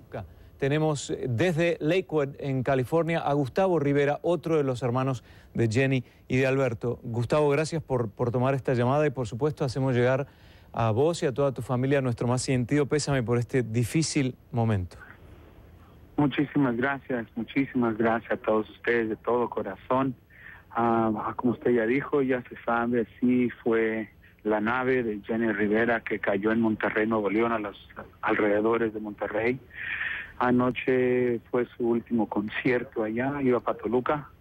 Tenemos desde Lakewood, en California, a Gustavo Rivera, otro de los hermanos de Jenny y de Alberto. Gustavo, gracias por tomar esta llamada y por supuesto hacemos llegar a vos y a toda tu familia nuestro más sentido pésame por este difícil momento. Muchísimas gracias a todos ustedes de todo corazón. Como usted ya dijo, ya se sabe, sí fue la nave de Jenny Rivera que cayó en Monterrey, Nuevo León, a los alrededores de Monterrey. Anoche fue su último concierto allá, iba a Toluca.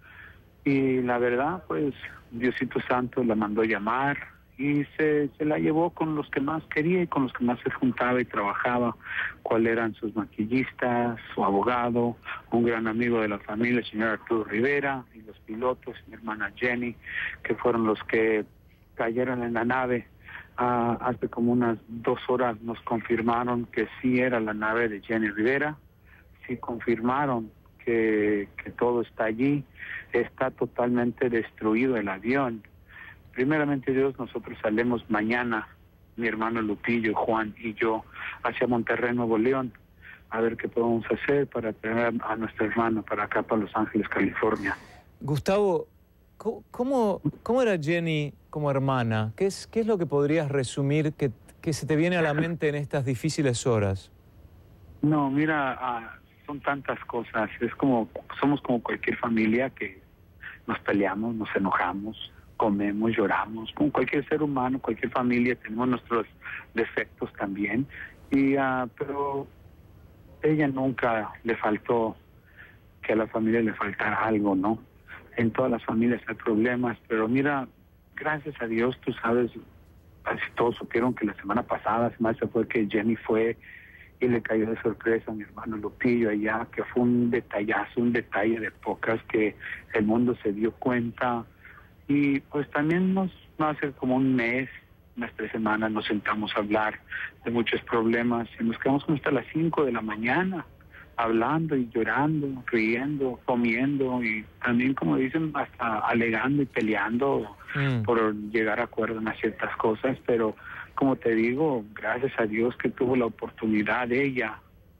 Y la verdad, pues, Diosito Santo la mandó llamar y se la llevó con los que más quería y con los que más se juntaba y trabajaba, cuáles eran sus maquillistas, su abogado, un gran amigo de la familia, el señor Arturo Rivera, y los pilotos, mi hermana Jenny, que fueron los que cayeron en la nave. Hace como unas 2 horas nos confirmaron que sí era la nave de Jenny Rivera, sí confirmaron que todo está allí, está totalmente destruido el avión. Primeramente Dios, nosotros salimos mañana, mi hermano Lupillo, Juan y yo, hacia Monterrey, Nuevo León, a ver qué podemos hacer para traer a nuestro hermano para acá, para Los Ángeles, California. Gustavo, ¿cómo era Jenny como hermana? ¿Qué es lo que podrías resumir que se te viene a la mente en estas difíciles horas? No, mira, son tantas cosas. Somos como cualquier familia que nos peleamos, nos enojamos, comemos, lloramos. Como cualquier ser humano, cualquier familia, tenemos nuestros defectos también. Pero ella nunca le faltó que a la familia le faltara algo, ¿no? En todas las familias hay problemas, pero mira, gracias a Dios, tú sabes, casi todos supieron que la semana pasada se fue que Jenny fue y le cayó de sorpresa a mi hermano Lupillo allá, que fue un detallazo, un detalle de pocas que el mundo se dio cuenta. Y pues también hace como un mes, unas 3 semanas, nos sentamos a hablar de muchos problemas y nos quedamos como hasta las 5 de la mañana, hablando y llorando, riendo, comiendo y también, como dicen, hasta alegando y peleando por llegar a acuerdo en ciertas cosas. Pero como te digo, gracias a Dios que tuvo la oportunidad ella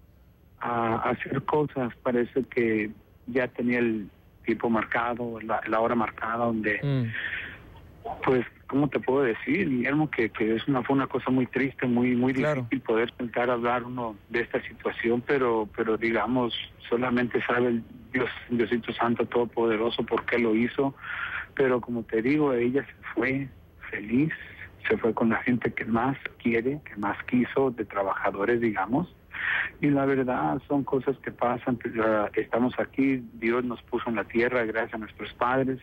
a hacer cosas. Parece que ya tenía el tiempo marcado, la hora marcada, donde pues, ¿cómo te puedo decir, Guillermo? Que fue una cosa muy triste, muy Claro. difícil poder sentar a hablar uno de esta situación, pero digamos, solamente sabe el Diosito Santo Todopoderoso por qué lo hizo. Pero como te digo, ella se fue feliz, se fue con la gente que más quiere, que más quiso, de trabajadores, digamos. Y la verdad, son cosas que pasan. Estamos aquí, Dios nos puso en la tierra gracias a nuestros padres.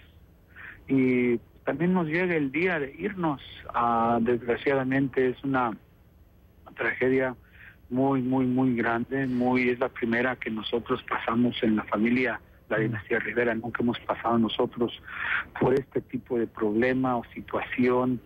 Y también nos llega el día de irnos. Desgraciadamente es una tragedia muy grande. Es la primera que nosotros pasamos en la familia, la dinastía Rivera. Nunca hemos pasado nosotros por este tipo de problema o situación.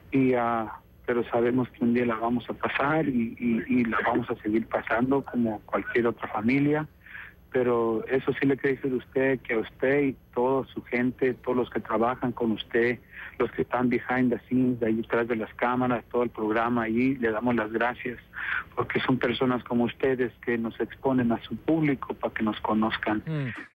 Pero sabemos que un día la vamos a pasar y la vamos a seguir pasando como cualquier otra familia. Pero eso sí le quiero decir a usted, que a usted y toda su gente, todos los que trabajan con usted, los que están behind the scenes, de ahí detrás de las cámaras, todo el programa allí, le damos las gracias, porque son personas como ustedes que nos exponen a su público para que nos conozcan.